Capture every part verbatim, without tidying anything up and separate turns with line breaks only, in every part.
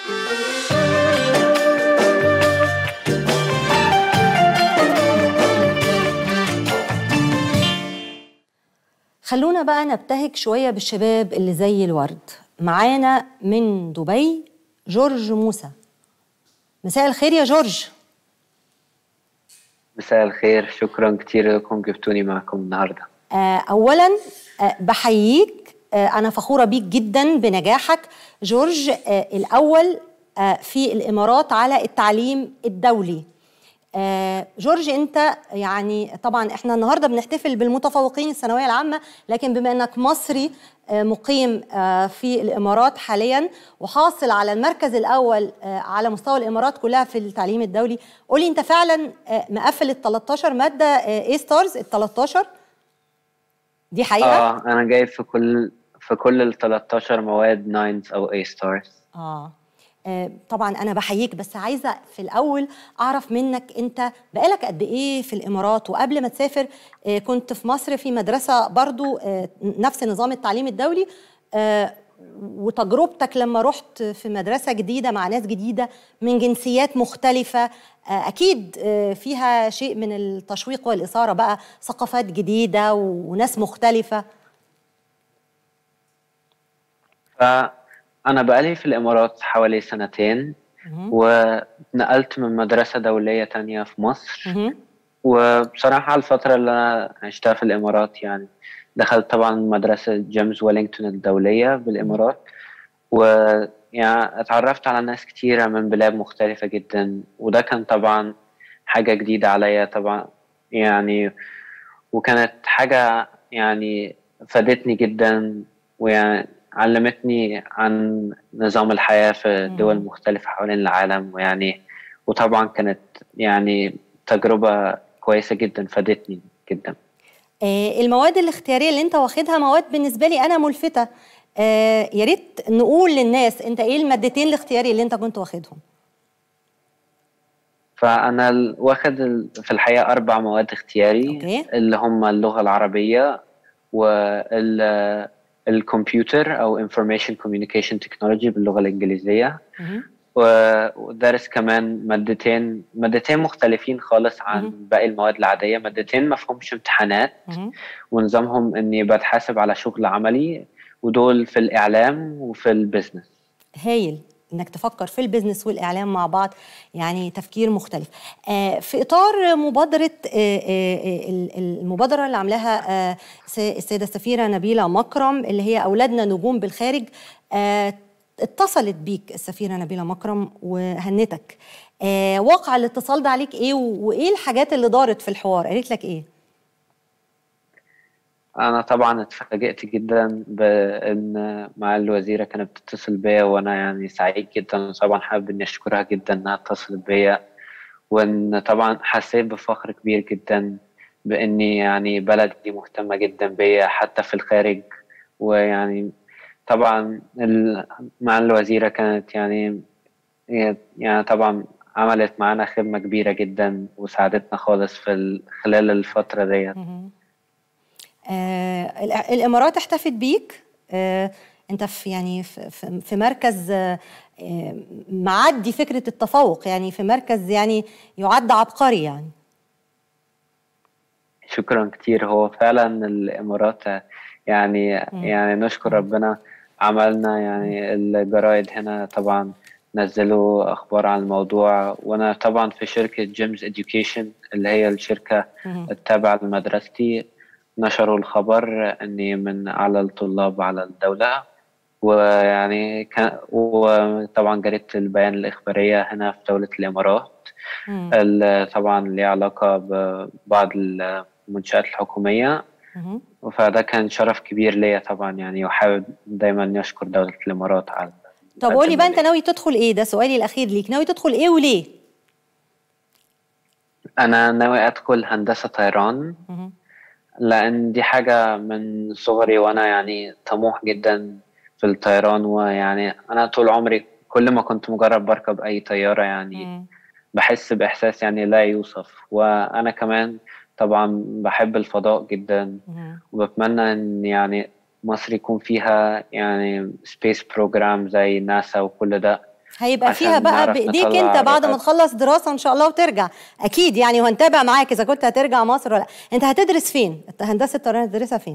خلونا بقى نبتهج شوية بالشباب اللي زي الورد. معانا من دبي جورج موسى. مساء الخير يا جورج.
مساء الخير، شكرا كتير لكم جبتوني معكم النهاردة.
آه أولا آه بحييك، آه أنا فخورة بيك جدا بنجاحك جورج. آه الأول آه في الإمارات على التعليم الدولي. آه جورج، انت يعني طبعا احنا النهارده بنحتفل بالمتفوقين الثانويه العامه، لكن بما انك مصري آه مقيم آه في الامارات حاليا وحاصل على المركز الاول آه على مستوى الامارات كلها في التعليم الدولي، قولي انت فعلا آه مقفل ال تلتاشر ماده اي ستارز؟ ال تلتاشر دي حقيقه؟
اه انا جايب في كل في كل ال تلتاشر مواد ناينز او اي ستارز.
اه آه، طبعا انا بحييك، بس عايزه في الاول اعرف منك انت بقالك قد ايه في الامارات، وقبل ما تسافر آه، كنت في مصر في مدرسه برضو آه، نفس نظام التعليم الدولي، آه، وتجربتك لما رحت في مدرسه جديده مع ناس جديده من جنسيات مختلفه، آه، اكيد آه، فيها شيء من التشويق والاثاره بقى، ثقافات جديده وناس مختلفه.
فأنا بقالي في الإمارات حوالي سنتين، ونقلت من مدرسة دولية تانية في مصر. وبصراحة الفترة اللي أنا عشتها في الإمارات يعني دخلت طبعا مدرسة جيمس ويلينغتون الدولية بالإمارات، ويعني اتعرفت على ناس كتيرة من بلاد مختلفة جدا، وده كان طبعا حاجة جديدة عليا طبعا يعني، وكانت حاجة يعني فادتني جدا، ويعني علمتني عن نظام الحياة في دول مختلفة حوالين العالم، ويعني وطبعا كانت يعني تجربة كويسة جدا فادتني جدا.
آه المواد الاختيارية اللي انت واخدها مواد بالنسبة لي أنا ملفتة، آه يا ريت نقول للناس انت ايه المادتين الاختياري اللي انت كنت واخدهم؟
فأنا واخد في الحقيقة أربع مواد اختياري.
أوكي.
اللي هم اللغة العربية والكمبيوتر أو Information Communication Technology باللغة الإنجليزية، ودرس كمان مادتين مادتين مختلفين خالص عن مم. باقي المواد العادية، مادتين ما فيهمش امتحانات مم. ونظامهم إني بتحاسب على شغل عملي، ودول في الإعلام وفي البيزنس.
هايل انك تفكر في البيزنس والاعلام مع بعض، يعني تفكير مختلف. آه في اطار مبادره آه آه المبادره اللي عاملاها آه السيده السفيره نبيله مكرم اللي هي اولادنا نجوم بالخارج، آه اتصلت بيك السفيره نبيله مكرم وهنتك. آه واقع الاتصال ده عليك ايه، وايه الحاجات اللي دارت في الحوار؟ قالت لك ايه؟
أنا طبعا اتفاجئت جدا بأن مع الوزيرة كانت بتتصل بيا، وأنا يعني سعيد جدا، وطبعا حابب إني أشكرها جدا إنها اتصلت بيا، وإن طبعا حسيت بفخر كبير جدا بإني يعني بلدي مهتمة جدا بيا حتى في الخارج. ويعني طبعا مع الوزيرة كانت يعني يعني طبعا عملت معانا خدمة كبيرة جدا وساعدتنا خالص في خلال الفترة ديت.
آه الامارات احتفت بيك، آه انت في يعني في, في مركز آه معدي فكره التفوق، يعني في مركز يعني يعد عبقري يعني.
شكرا كتير. هو فعلا الامارات يعني م. يعني نشكر م. ربنا، عملنا يعني الجرايد هنا طبعا نزلوا اخبار عن الموضوع، وانا طبعا في شركه جيمس اديوكيشن اللي هي الشركه التابعه لمدرستي، نشروا الخبر اني من اعلى الطلاب على الدوله، ويعني كان وطبعا جريدة البيان الإخبارية هنا في دولة الإمارات طبعا ليه علاقة ببعض المنشآت الحكومية، فده كان شرف كبير ليا طبعا يعني، وحابب دايما نشكر دولة الإمارات على.
طب قولي بقى، أنت ناوي تدخل إيه؟ ده سؤالي الأخير ليك، ناوي تدخل إيه وليه؟
أنا ناوي أدخل هندسة طيران، لأن دي حاجة من صغري وأنا يعني طموح جدا في الطيران، ويعني أنا طول عمري كل ما كنت مجرب بركب أي طيارة يعني م. بحس بإحساس يعني لا يوصف. وأنا كمان طبعا بحب الفضاء جدا م. وبتمنى إن يعني مصر يكون فيها يعني سبيس بروجرام زي ناسا وكل ده،
هيبقى فيها بقى بايديك انت بعد ما تخلص دراسه ان شاء الله وترجع اكيد يعني، وهنتابع معاك اذا كنت هترجع مصر ولا. انت هتدرس فين؟ هندسه الطيران هتدرسها فين؟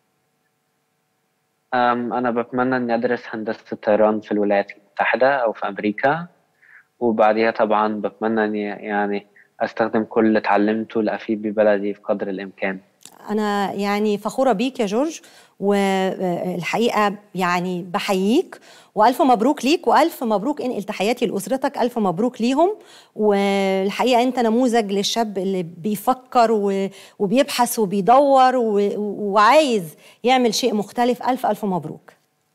انا بتمنى اني ادرس هندسه الطيران في الولايات المتحده او في امريكا، وبعديها طبعا بتمنى اني يعني استخدم كل اللي اتعلمته لافيد ببلدي في قدر الامكان.
أنا يعني فخورة بيك يا جورج، والحقيقة يعني بحييك وألف مبروك ليك، وألف مبروك انقل تحياتي لأسرتك، ألف مبروك ليهم. والحقيقة أنت نموذج للشاب اللي بيفكر وبيبحث وبيدور وعايز يعمل شيء مختلف. ألف ألف مبروك.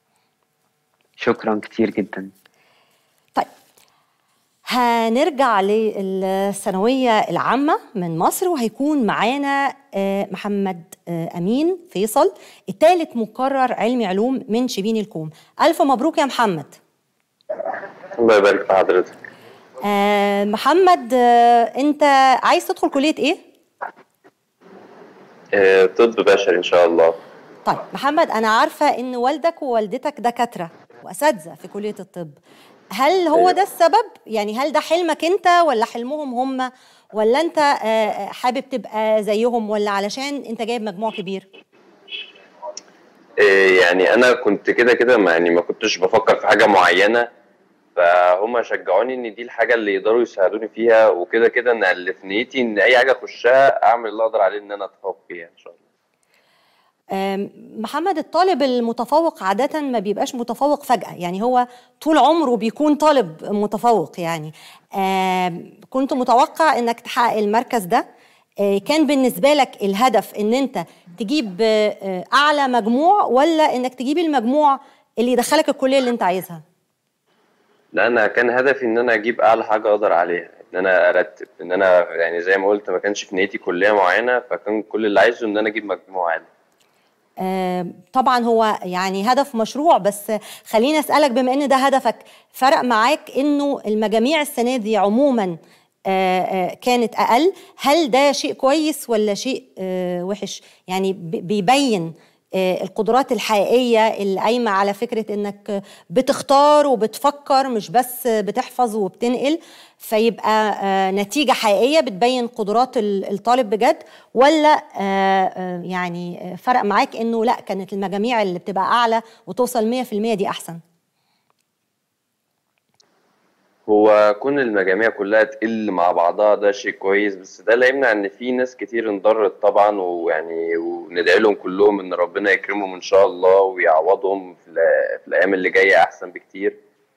شكرا كتير جدا.
طيب هنرجع للثانوية العامة من مصر، وهيكون معانا محمد أمين فيصل، الثالث مقرر علمي علوم من شبين الكوم. ألف مبروك يا محمد.
الله يبارك في حضرتك.
آه محمد، آه أنت عايز تدخل كلية إيه؟
آه طب بشري إن شاء الله.
طيب محمد، أنا عارفة إن والدك ووالدتك دكاترة وأساتذة في كلية الطب، هل هو ده السبب؟ يعني هل ده حلمك انت ولا حلمهم هم، ولا انت حابب تبقى زيهم، ولا علشان انت جايب مجموع كبير؟
يعني انا كنت كده كده يعني ما كنتش بفكر في حاجه معينه، فهم شجعوني ان دي الحاجه اللي يقدروا يساعدوني فيها، وكده كده انا اللي في نيتي ان اي حاجه اخشها اعمل اللي اقدر عليه ان انا اتفوق فيها ان شاء الله.
محمد، الطالب المتفوق عادة ما بيبقاش متفوق فجأة، يعني هو طول عمره بيكون طالب متفوق. يعني كنت متوقع انك تحقق المركز ده. كان بالنسبة لك الهدف ان انت تجيب اعلى مجموع، ولا انك تجيب المجموع اللي يدخلك الكلية اللي انت عايزها؟
لا، انا كان هدفي ان انا اجيب اعلى حاجة اقدر عليها، ان انا ارتب، ان انا يعني زي ما قلت ما كانش في نيتي كلية معينة، فكان كل اللي عايزه ان انا اجيب مجموع عالي.
آه طبعا هو يعني هدف مشروع، بس خليني اسالك، بما ان ده هدفك، فرق معاك انه المجاميع السنه دي عموما آه آه كانت اقل؟ هل ده شيء كويس ولا شيء آه وحش؟ يعني بيبين آه القدرات الحقيقيه اللي قايمه على فكره انك بتختار وبتفكر، مش بس بتحفظ وبتنقل، فيبقى آه نتيجه حقيقيه بتبين قدرات الطالب بجد، ولا آه يعني فرق معاك انه لا، كانت المجاميع اللي بتبقى اعلى وتوصل مية في المية دي احسن؟
هو كون المجاميع كلها تقل مع بعضها ده شيء كويس، بس ده لا يمنع ان في ناس كتير انضرت طبعا، ويعني وندعي لهم كلهم ان ربنا يكرمهم ان شاء الله ويعوضهم في, في الايام اللي جايه احسن بكتير.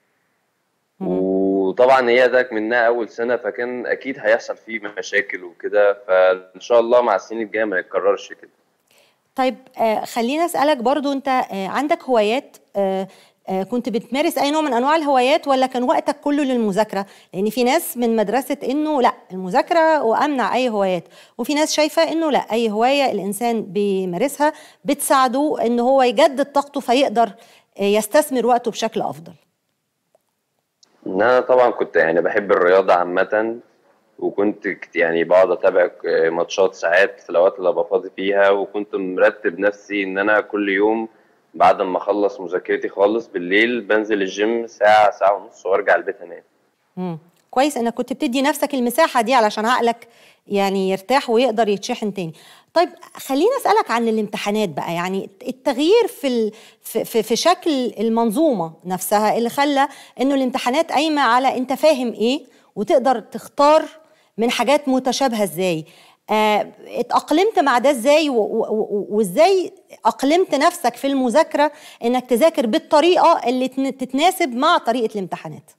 وطبعا هي ده منها اول سنه، فكان اكيد هيحصل فيه مشاكل وكده، فان شاء الله مع السنين الجايه ما يتكررش كده.
طيب آه خلينا اسالك برضو، انت آه عندك هوايات؟ آه آه كنت بتمارس اي نوع من انواع الهوايات، ولا كان وقتك كله للمذاكره؟ لان في ناس من مدرسه انه لا، المذاكره وامنع اي هوايات، وفي ناس شايفه انه لا، اي هوايه الانسان بيمارسها بتساعده ان هو يجدد طاقته فيقدر آه يستثمر وقته بشكل افضل.
انا طبعا كنت يعني بحب الرياضه عامه، وكنت يعني بقعد اتابع ماتشات ساعات في الاوقات اللي ابقى فاضي فيها، وكنت مرتب نفسي ان انا كل يوم بعد ما اخلص مذاكرتي خالص بالليل بنزل الجيم ساعه ساعه ونص وارجع البيت انام.
امم كويس انك كنت بتدي نفسك المساحه دي علشان عقلك يعني يرتاح ويقدر يتشحن تاني. طيب خليني اسالك عن الامتحانات بقى، يعني التغيير في ال... في, في في شكل المنظومه نفسها اللي خلى انه الامتحانات قايمه على انت فاهم ايه وتقدر تختار من حاجات متشابهه ازاي. آه، اتأقلمت مع ده ازاي، وازاي أقلمت نفسك في المذاكرة انك تذاكر بالطريقة اللي تتناسب مع طريقة الامتحانات؟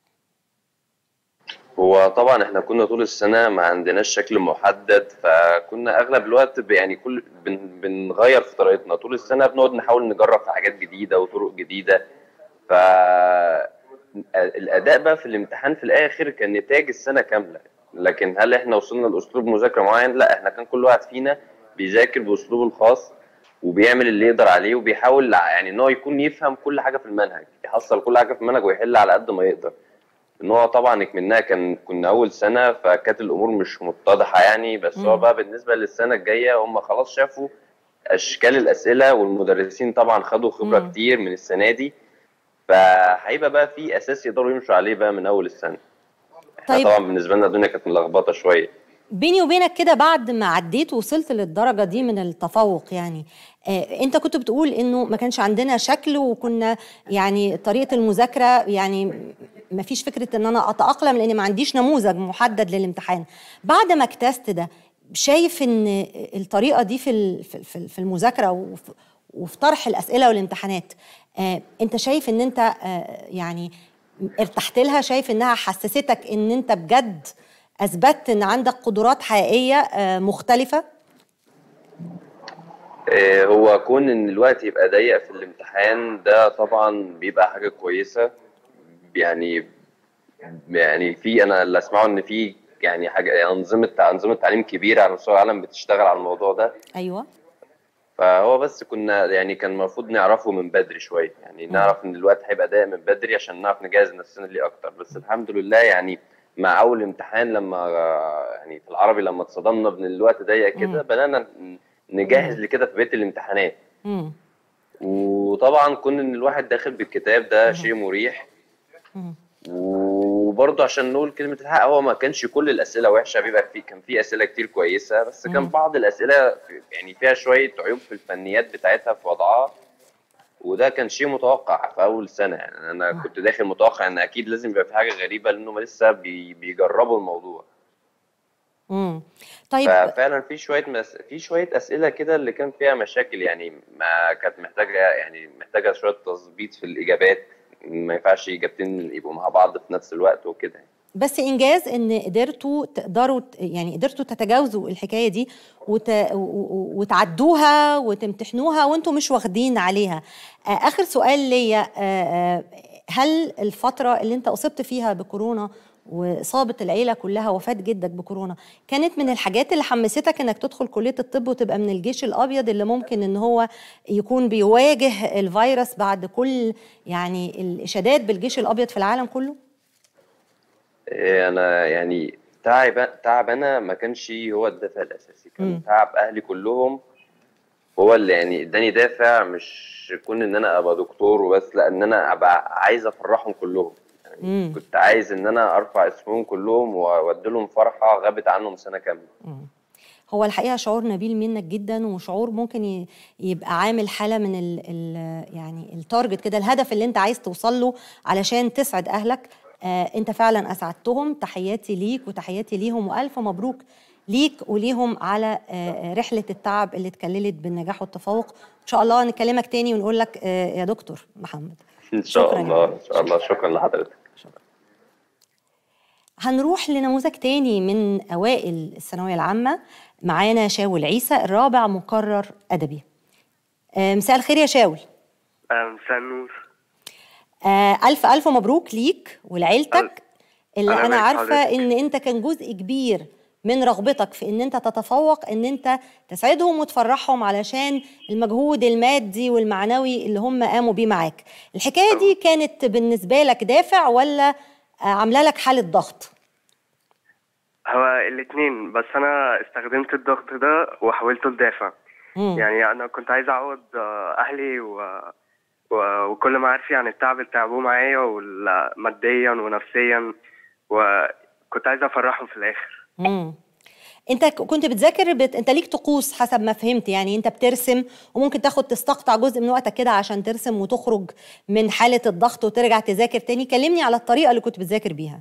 هو طبعا احنا كنا طول السنة ما عندناش شكل محدد، فكنا اغلب الوقت يعني كل بن بنغير في طريقتنا طول السنة، بنقعد نحاول نجرب في حاجات جديدة وطرق جديدة. فالأداء بقى في الامتحان في الآخر كان نتاج السنة كاملة، لكن هل احنا وصلنا لأسلوب مذاكرة معين؟ لا، احنا كان كل واحد فينا بيذاكر بأسلوبه الخاص وبيعمل اللي يقدر عليه، وبيحاول يعني ان هو يكون يفهم كل حاجة في المنهج، يحصل كل حاجة في المنهج ويحل على قد ما يقدر. ان هو طبعا منها كان كنا اول سنه، فكانت الامور مش متضحه يعني، بس مم. هو بقى بالنسبه للسنه الجايه هم خلاص شافوا اشكال الاسئله، والمدرسين طبعا خدوا خبره مم. كتير من السنه دي، فهيبقى بقى في اساس يقدروا يمشوا عليه بقى من اول السنه.
طيب
طبعا بالنسبه لنا الدنيا كانت ملخبطه شويه.
بيني وبينك كده، بعد ما عديت ووصلت للدرجة دي من التفوق، يعني آه انت كنت بتقول انه ما كانش عندنا شكل، وكنا يعني طريقة المذاكرة يعني ما فيش فكرة ان انا اتأقلم لان ما عنديش نموذج محدد للامتحان. بعد ما اكتست ده، شايف ان الطريقة دي في في المذاكرة وفي, وفي طرح الأسئلة والامتحانات، آه انت شايف ان انت آه يعني ارتحت لها؟ شايف انها حسستك ان انت بجد أثبتت إن عندك قدرات حقيقية مختلفة؟
هو كون إن الوقت يبقى ضيق في الامتحان ده طبعا بيبقى حاجة كويسة. يعني يعني في أنا اللي أسمعه إن في يعني حاجة يعني أنظمة أنظمة تعليم كبيرة على مستوى العالم بتشتغل على الموضوع ده.
أيوه.
فهو بس كنا يعني كان المفروض نعرفه من بدري شوية، يعني نعرف إن الوقت هيبقى ضيق من بدري عشان نعرف نجهز نفسنا ليه أكتر. بس الحمد لله يعني مع اول امتحان لما يعني في العربي لما اتصدمنا بان الوقت ضيق كده بدانا نجهز لكده في بيت الامتحانات.
مم.
وطبعا كون ان الواحد داخل بالكتاب ده مم. شيء مريح. مم. وبرضه عشان نقول كلمه الحق، هو ما كانش كل الاسئله وحشه، بيبقى في كان في اسئله كتير كويسه، بس كان بعض الاسئله يعني فيها شويه عيوب في الفنيات بتاعتها في وضعها، وده كان شيء متوقع في اول سنه. يعني انا كنت داخل متوقع ان اكيد لازم يبقى في حاجه غريبه لانهم لسه بي بيجربوا الموضوع.
امم طيب
ففعلا في شويه مس... في شويه اسئله كده اللي كان فيها مشاكل، يعني ما كانت محتاجه يعني محتاجه شويه تظبيط في الاجابات، ما ينفعش اجابتين يبقوا مع بعض في نفس الوقت وكده.
بس انجاز ان قدرتوا تقدروا يعني قدرتوا تتجاوزوا الحكايه دي وت... وتعدوها وتمتحنوها وانتم مش واخدين عليها. اخر سؤال ليا، هل الفتره اللي انت اصبت فيها بكورونا واصابه العيله كلها، وفاه جدك بكورونا، كانت من الحاجات اللي حمستك انك تدخل كليه الطب وتبقى من الجيش الابيض اللي ممكن ان هو يكون بيواجه الفيروس بعد كل يعني الاشادات بالجيش الابيض في العالم كله؟
انا يعني تعب تعب انا ما كانش هو الدافع الاساسي، كان م. تعب اهلي كلهم هو اللي يعني اداني دافع، مش كون ان انا ابقى دكتور وبس، لا ان انا ابقى عايز افرحهم كلهم. يعني م. كنت عايز ان انا ارفع اسمهم كلهم وادي لهم فرحه غابت عنهم سنه كامله.
هو الحقيقه شعور نبيل منك جدا، وشعور ممكن يبقى عامل حاله من ال ال يعني التارجت كده، الهدف اللي انت عايز توصل له علشان تسعد اهلك. آه انت فعلا اسعدتهم. تحياتي ليك وتحياتي ليهم، والف مبروك ليك وليهم على آه رحله التعب اللي اتكللت بالنجاح والتفوق. ان شاء الله نكلمك تاني ونقول لك آه يا دكتور محمد.
ان شاء الله ان شاء الله. شكرا لحضرتك. شكرا.
هنروح لنموذج تاني من اوائل الثانويه العامه. معانا شاول عيسى، الرابع مقرر ادبي. آه مساء الخير يا شاول.
مساء النور.
آه ألف ألف مبروك ليك ولعيلتك، اللي أنا, أنا عارفة إن أنت كان جزء كبير من رغبتك في إن أنت تتفوق، إن أنت تسعدهم وتفرحهم علشان المجهود المادي والمعنوي اللي هم قاموا بيه معاك. الحكاية دي كانت بالنسبة لك دافع ولا عاملة لك حالة ضغط؟
هو الاثنين، بس أنا استخدمت الضغط ده وحولته لدافع. مم. يعني أنا كنت عايز أعوض أهلي و وكل ما عارفي عن التعب اللي تعبوه معايا ماديا ونفسيا، وكنت عايزه افرحهم في الاخر.
امم انت كنت بتذاكر بت... انت ليك طقوس حسب ما فهمت، يعني انت بترسم وممكن تاخد تستقطع جزء من وقتك كده عشان ترسم وتخرج من حاله الضغط وترجع تذاكر تاني. كلمني على الطريقه اللي كنت بتذاكر بيها.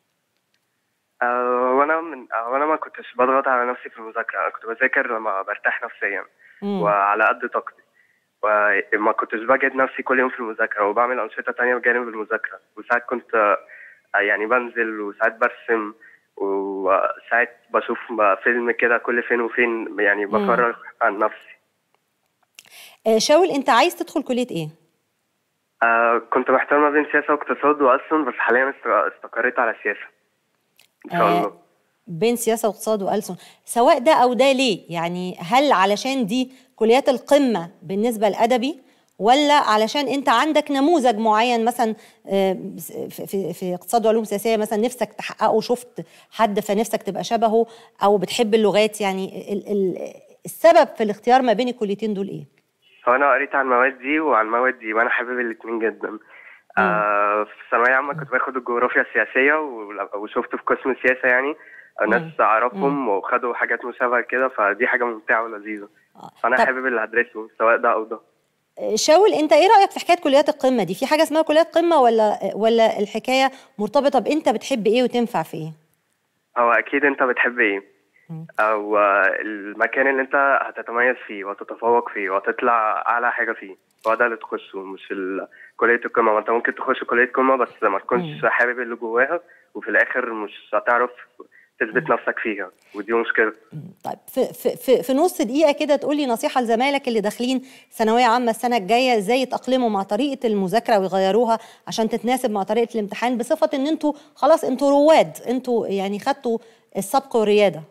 أه وانا من وانا ما كنتش بضغط على نفسي في المذاكره، انا كنت بذاكر لما برتاح نفسيا مم. وعلى قد طاقتي، وما كنتش بجد نفسي كل يوم في المذاكرة، وبعمل أنشطة تانية بجانب المذاكرة. وساعات كنت يعني بنزل، وساعات برسم، وساعات بشوف فيلم كده كل فين وفين، يعني بفرغ عن نفسي.
شاول، أنت عايز تدخل كلية إيه؟
آه كنت محتار ما بين سياسة واقتصاد وألسن، بس حاليا استقريت على سياسة إن شاء الله.
آه بين سياسة واقتصاد وألسن، سواء ده أو ده ليه؟ يعني هل علشان دي كليات القمة بالنسبة للأدبي، ولا علشان أنت عندك نموذج معين مثلا في في اقتصاد وعلوم سياسية مثلا نفسك تحققه، شفت حد فنفسك تبقى شبهه، أو بتحب اللغات؟ يعني ال ال السبب في الاختيار ما بين الكليتين دول إيه؟
هو أنا قريت عن المواد دي وعن المواد دي، وأنا حابب الاتنين جدا. آه في ثانويه عامه كنت باخد الجغرافيا السياسيه وشفت في قسم السياسه يعني ناس اعرفهم وخدوا حاجات مشابهه كده، فدي حاجه ممتعه ولذيذه. فانا حابب اللي هدرسه سواء ده او ده.
شاول، انت ايه رايك في حكايه كليات القمه دي؟ في حاجه اسمها كليات قمه ولا ولا الحكايه مرتبطه بانت بتحب ايه وتنفع في ايه؟
هو اكيد انت بتحب ايه او المكان اللي انت هتتميز فيه وتتفوق فيه وتطلع اعلى حاجه فيه، هو ده اللي تخشه، مش كليه القمه. ما انت ممكن تخش كليه قمه بس ما تكونش حابب اللي جواها، وفي الاخر مش هتعرف تثبت نفسك فيها، ودي مشكله.
طيب في في في, في نص دقيقه كده تقول لي نصيحه لزمايلك اللي داخلين ثانويه عامه السنه الجايه، ازاي يتاقلموا مع طريقه المذاكره ويغيروها عشان تتناسب مع طريقه الامتحان، بصفه ان انتوا خلاص انتوا رواد، انتوا يعني خدتوا السبق والرياده.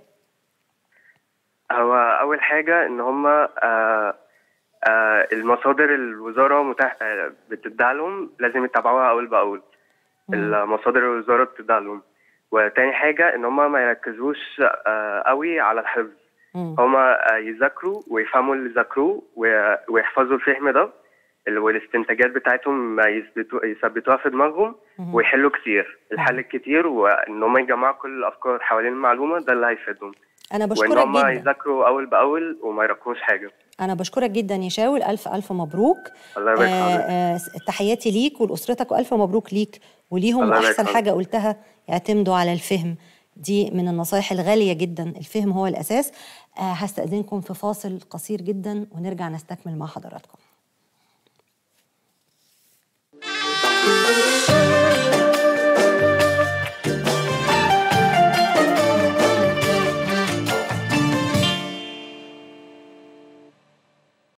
هو اول حاجه ان هم آه آه المصادر الوزاره متاح آه بتديها لهم لازم يتابعوها اول باول. المصادر الوزاره بتديها لهم. وتاني حاجه ان هم ما يركزوش آه قوي على الحفظ، هم آه يذاكروا ويفهموا اللي ذاكروه ويحفظوا الفهم ده، والاستنتاجات بتاعتهم يثبتوا يثبتوها في دماغهم ويحلوا كتير. الحل الكتير وان هم يجمعوا كل الافكار حوالين المعلومه، ده اللي هيفيدهم.
انا بشكرك جدا.
وان هم يذاكروا اول باول وما يركوش حاجه.
انا بشكرك جدا يا شاول، الف الف مبروك.
الله يبارك حضرتك.
تحياتي ليك ولاسرتك، والف مبروك ليك وليهم. واحسن حاجه قلتها اعتمدوا على الفهم، دي من النصائح الغاليه جدا، الفهم هو الاساس. آه هستأذنكم في فاصل قصير جدا ونرجع نستكمل مع حضراتكم.